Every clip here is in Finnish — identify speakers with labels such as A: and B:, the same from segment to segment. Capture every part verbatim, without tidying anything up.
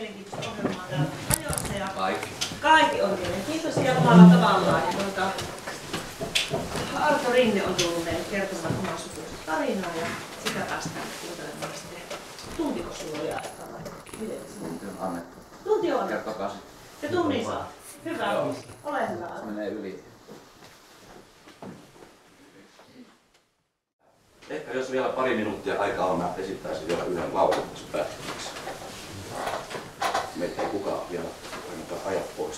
A: mielenkiintoista ohjelmaa täällä ajoissa ja
B: Kaikki.
A: kaikki on mielenkiintoisia omalla tavallaan. Ja tuota, Arto Rinne on tullut meille kertomaan omaa sukuista tarinaa ja sitä päästään kuuntelemaan sitten. Tuntiko sinulla oli aikaa vai? Miten?
B: Tunti on annettu.
A: Tunti on annettu.
B: Kertokaa sitten.
A: Ja tunnin saa. Hyvä.
B: Joo.
A: Ole hyvä.
B: Se menee yli. Ehkä jos vielä pari minuuttia aikaa on, mä esittäisin vielä yhden laulun tässä päättymäksi. Meitä ei kukaan vielä ainakaan aja pois.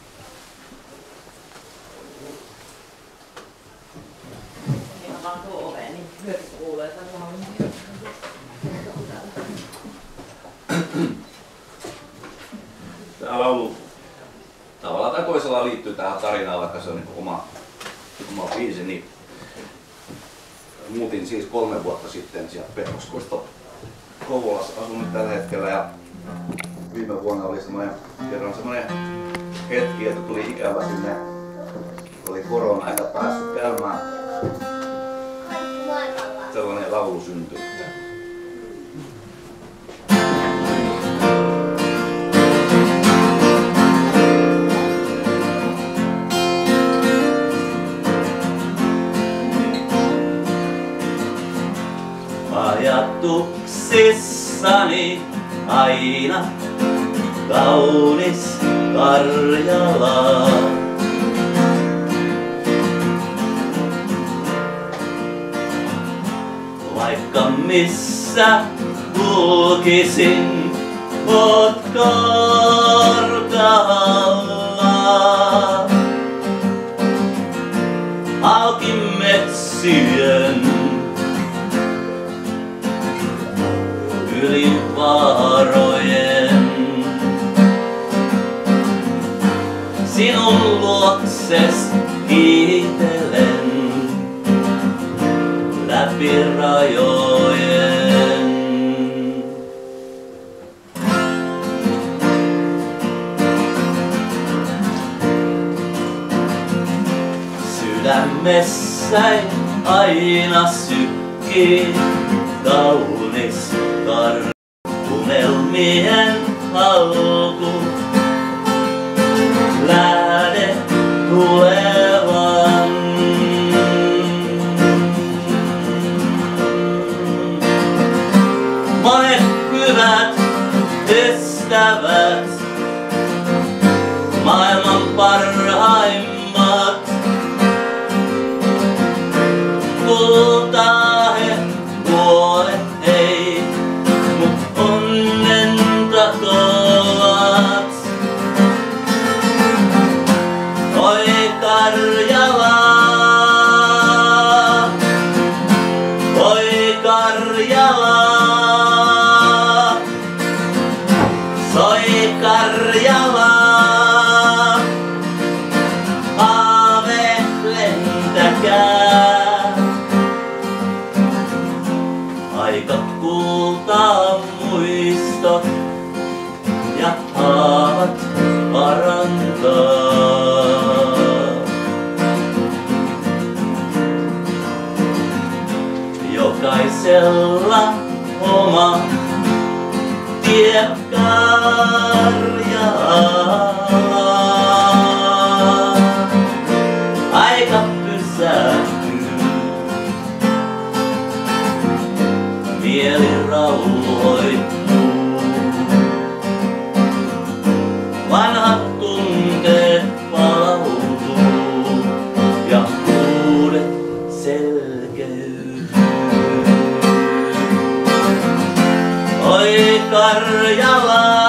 A: Ihan vaan tuo oveen, niin hyöty kuulee, että laulun.
B: Tämä laulu tavallaan tai toisella liittyy tähän tarinaan, vaikka se on niin oma, oma biisi. Niin muutin siis kolme vuotta sitten sieltä Petoskosta Kouvolassa, asun nyt tällä hetkellä ja viime vuonna oli semmoinen, kerran semmoinen hetki, että tuli ikävä sinne, oli korona eikä päässyt käymään. Sellainen laulu syntyi.
C: Ajatuksissani aina kaunis Karjala. Vaikka missä kulkisin, oot kartalla. Auki metsien yli vaarojen, sinun luokses kiitelen läpi rajojen. Sydämessäin aina sykkii kaunis kar- unelmien alku. Lähde tulevan. Monet hyvät ystävät, maailman parhaimmat, kultaa he puolet ei, mut onnen takoat. Oi Karjala, oi Karjala, soi Karjala, aave lentäkää. Aika kultaa muistot ja haavat parantaa. Jokaisella oma tie Karjalaa. Aika pysähtyy, mieli rauhoittuu. Vanhat tunteet palautuu ja uudet selkeytyy. Oi Karjala,